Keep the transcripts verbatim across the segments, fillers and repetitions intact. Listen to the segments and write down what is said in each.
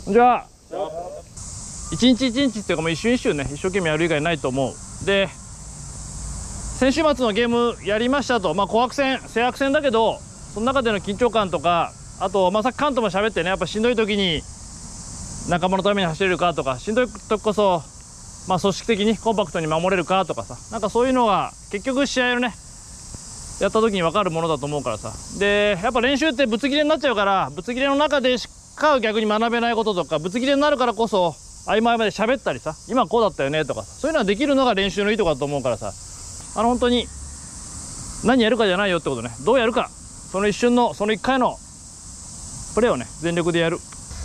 じゃあ一日一日っていうかもう一瞬一瞬ね一生懸命やる以外ないと思う。で先週末のゲームやりましたと、まあ、紅白戦制悪戦だけどその中での緊張感とか、あと、まあ、さっきカントも喋ってね、やっぱしんどい時に仲間のために走れるかとか、しんどい時こそ、まあ、組織的にコンパクトに守れるかとかさ、なんかそういうのが結局試合をねやった時に分かるものだと思うからさ。でやっぱ練習ってぶつ切れになっちゃうから、ぶつ切れの中でしか逆に学べないこととか、ぶつ切れになるからこそ合間合間で喋ったりさ、今こうだったよねとか、そういうのができるのが練習のいいとこだと思うからさ、あの本当に何やるかじゃないよってことね、どうやるか、その一瞬のその一回のプレーをね全力でやる。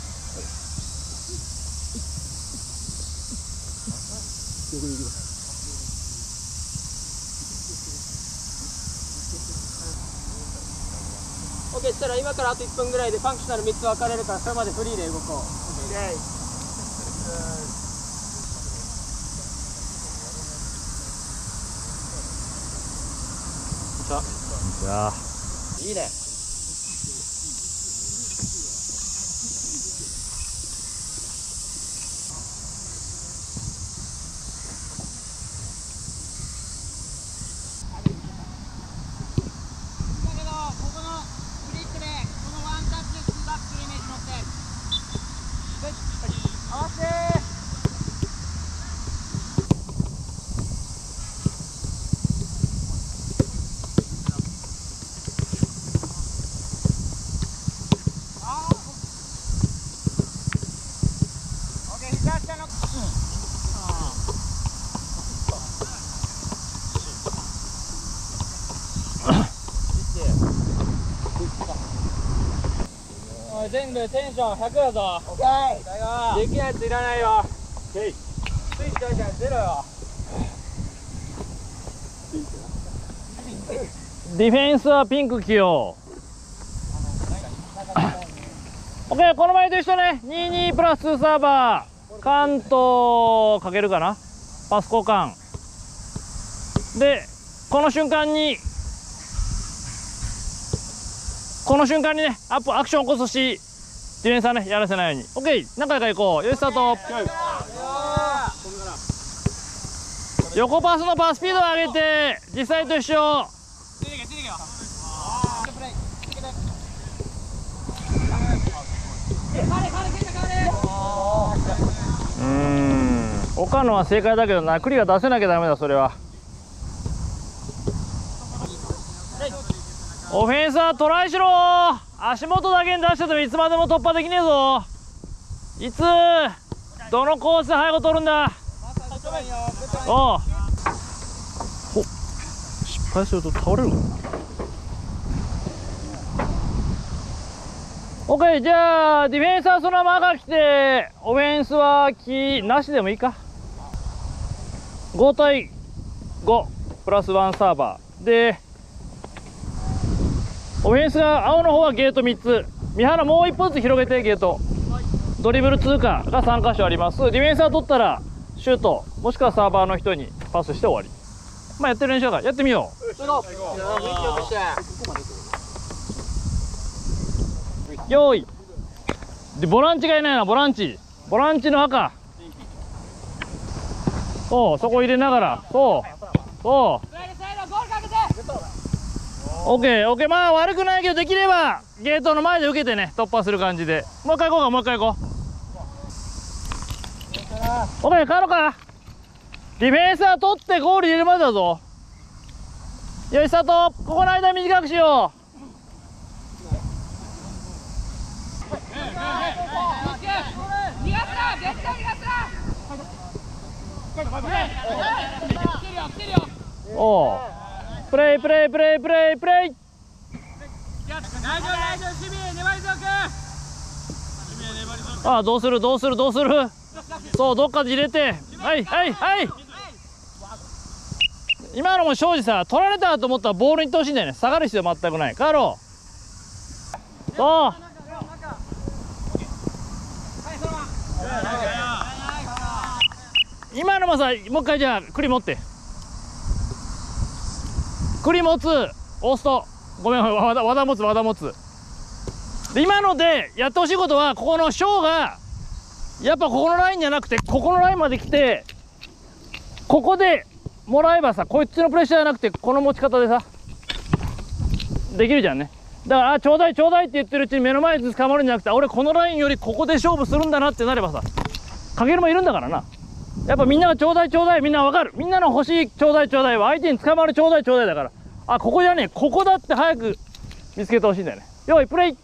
オッケーしたら今からあといっぷんぐらいでファンクショナルみっつ分かれるから、それまでフリーで動こう。オッケー。 じゃあいいね。全部テンションひゃくだぞ。オッケー。できないやついらないよ。スイッチ出したらゼロよ。 ディフェンスはピンク起用。オッケー、この前と一緒ね。にじゅうにプラスにサーバー関東かけるかな、パス交換で、この瞬間にこの瞬間にねアップアクション起こすし、ディフェンスはねやらせないように。 OK、 仲良くいこう。よしスタート。横パスのパススピードを上げて実際と一緒。うーん、岡野は正解だけどな、クリが出せなきゃダメだそれは。オフェンスはトライしろ。足元だけに出しててもいつまでも突破できねえぞ。いつどのコースで背後取るんだ。おう、お、失敗すると倒れるかな。 OK、 じゃあディフェンスはそのまま来て、オフェンスはキーなしでもいいか。ご対ごプラスワンサーバーで、オフェンスが青の方はゲートみっつ、三原もういっぽんずつ広げてゲート、ドリブル通過がさん箇所あります。ディフェンスは取ったらシュートもしくはサーバーの人にパスして終わり。まあやってる練習だからやってみよう。用意で、ボランチがいないな。ボランチボランチの赤、そうそこ入れながら、そうそう、オッケーオッケー。まあ悪くないけど、できればゲートの前で受けてね突破する感じで、もう一回行こうか。もう一回行こう。オッケー、帰ろうか。ディフェンスは取ってゴール入れるまでだぞ。よしスタート。ここの間短くしよう。おう、プレイプレイプレイプレイプレイ。ああ、どうするどうするどうする。そう、どっかで入れて、はいはいはい。今のも庄司さ、取られたと思ったらボールに行ってほしいんだよね。下がる必要全くない。帰ろう。そう、今のもさ、もう一回じゃあ栗持って、栗持つ、オースト、ごめん、和田和田持つ和田持つ。で今のでやってほしいことは、ここのショーがやっぱここのラインじゃなくてここのラインまで来てここでもらえばさ、こいつのプレッシャーじゃなくてこの持ち方でさできるじゃんね。だからあちょうだいちょうだいって言ってるうちに目の前で捕まるんじゃなくて、俺このラインよりここで勝負するんだなってなればさ、かけるもいるんだからな。やっぱみんながちょうだいちょうだい、みんなわかる。みんなの欲しいちょうだいちょうだいは相手に捕まるちょうだいちょうだいだから、あここじゃねえここだって早く見つけてほしいんだよね。よいプレイ。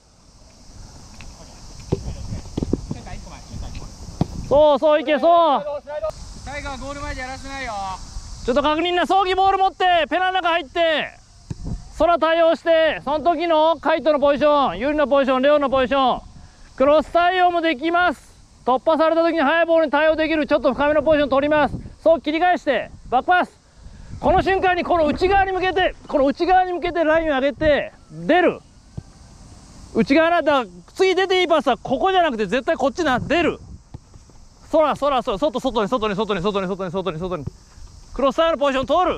そうそういけそう。 タイガーゴール前でやらせないよ。 ちょっと確認な。装備ボール持ってペナの中入って空対応して、その時のカイトのポジション、ユリのポジション、レオのポジション、クロス対応もできます。突破された時に速いボールに対応できるちょっと深めのポジション取ります。そう切り返してバックパス。この瞬間にこの内側に向けてこの内側に向けてラインを上げて出る。内側な、だから次出ていいパスはここじゃなくて絶対こっちな。出る。空空空外外に外に外に外に外に外に外に外にクロス対応のポジション通る。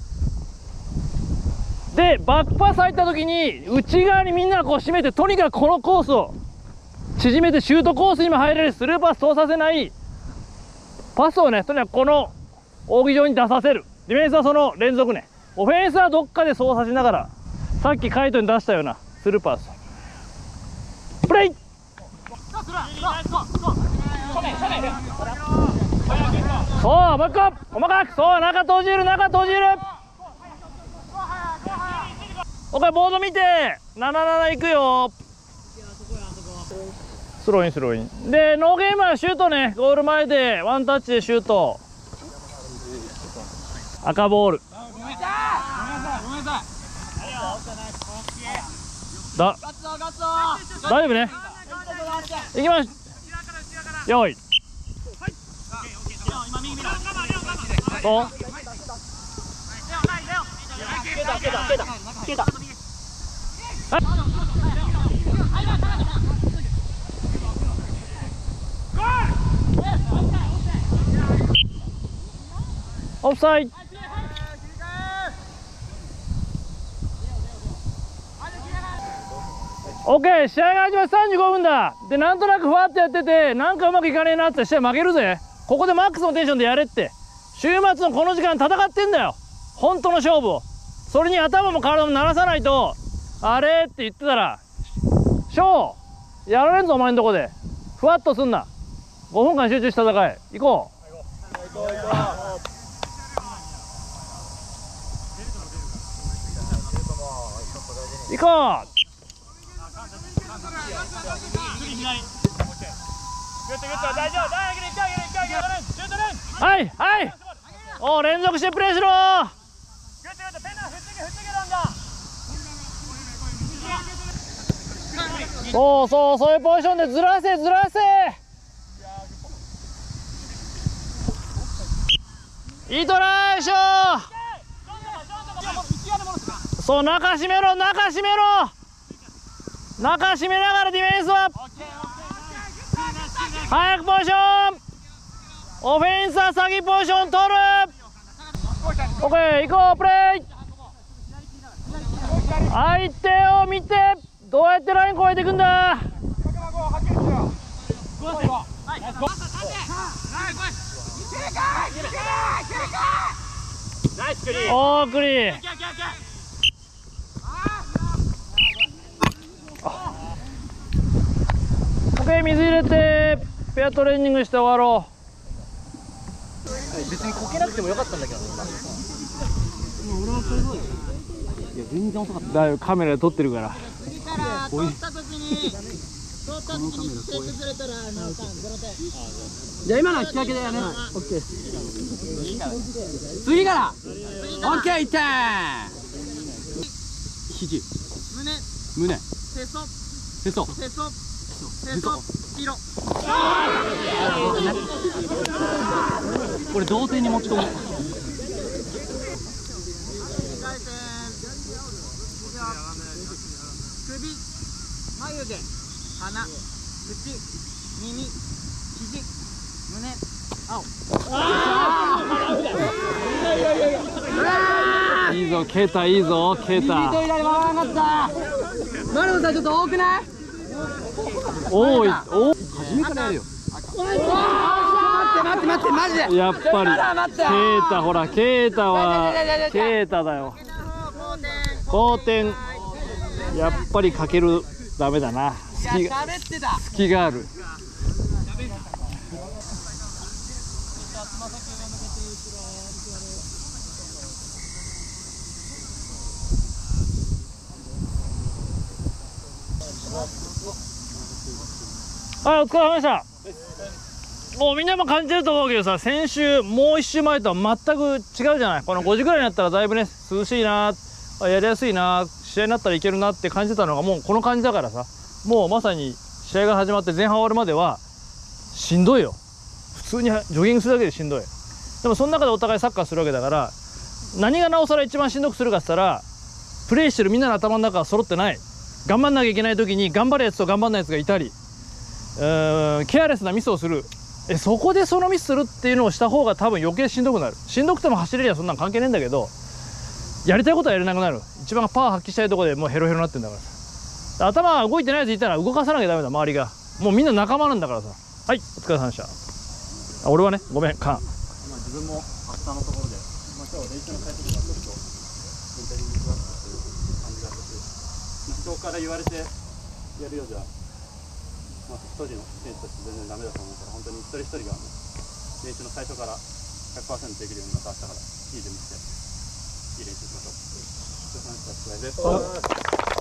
でバックパス入った時に内側にみんながこう締めて、とにかくこのコースを縮めてシュートコースにも入れる、スルーパス通させないパスをね、とにかくこの扇状に出させる。ディフェンスはその連続ね。オフェンスはどっかで操作しながらさっきカイトに出したようなスルーパスプレイ。そうもう一個細かく、そう中閉じる中閉じる。オッケー、ボード見てなななないくよ。スローインスローインでノーゲームはシュートね。ゴール前でワンタッチでシュート。赤ボールだ。大丈夫ね。いきます。よいそうオフサイド。オッケー、試合が始まってさんじゅうごふんだ。でなんとなくふわっとやっててなんかうまくいかねえなって試合負けるぜ。ここでマックスのテンションでやれって。週末のこの時間戦ってんだよ、本当の勝負を。それに頭も体も鳴らさないと、あれって言ってたらショーやられんぞお前んとこで。ふわっとすんな。ごふんかん集中して戦え。行こう。行こう。はいはいお連続してプレーしろ。そうそうそういうポジションでずらせずらせ。いいトライしょ。そう中締めろ中締めろ。中締めながらディフェンスは早くポジション。オフェンスは先ポジション取る。オッケー行こうプレイ。相手を見てどうやってライン越えていくんだ。おークリー。オッケー水入れてペアトレーニングして終わろう。 別にこけなくてもよかったんだけどね。俺はそれどうよ。いや全然遅かった。 だいぶカメラで撮ってるから。 次から撮った時に撮った時にステークずれたらノーターンゼロてん。 じゃあ今のは引き分けだよね。オッケー。次からオッケーいってー。肘胸胸へそへそへそへそ色。 これ同点に持ち込む。 首、眉毛、鼻、口、耳、肘、胸、青。 いいぞケータいいぞケータ。 右と左回らなかった。マルノさんちょっと多くない？ 多い。お初めからやるよ。 待って待ってマジで。 やっぱりケータ、ほらケータはケータだよ。後転やっぱりかけるダメだな。隙が隙がある。はい、お疲れ様でした。もうみんなも感じてると思うけどさ、先週もう一週前とは全く違うじゃない。このごじぐらいになったらだいぶね涼しいな、やりやすいな、試合になったらいけるなって感じてたのがもうこの感じだからさ、もうまさに試合が始まって前半終わるまではしんどいよ。普通にジョギングするだけでしんどい。でもその中でお互いサッカーするわけだから、何がなおさら一番しんどくするかって言ったら、プレーしてるみんなの頭の中が揃ってない、頑張んなきゃいけない時に頑張るやつと頑張んないやつがいたり、うーんケアレスなミスをする。えそこでそのミスするっていうのをした方が多分余計しんどくなる。しんどくても走れりゃそんなん関係ねえんだけど、やりたいことはやれなくなる。一番パワー発揮したいところでもうヘロヘロになってんだからさ。頭が動いてないやついたら動かさなきゃダメだ、周りが。もうみんな仲間なんだからさ。はい、お疲れ様でした。あ、俺はね、ごめん、カン。 今自分も明日のところで、まあ、今日練習の最初とかちょっとメンタリングがあったという感じがあって、人から言われてやるようじゃ、まあ、一人の選手として全然ダメだと思うから、本当に一人一人が練習の最初から ひゃくパーセント できるようになった明日からいい準備していい練習しましょう。お疲れ様でした。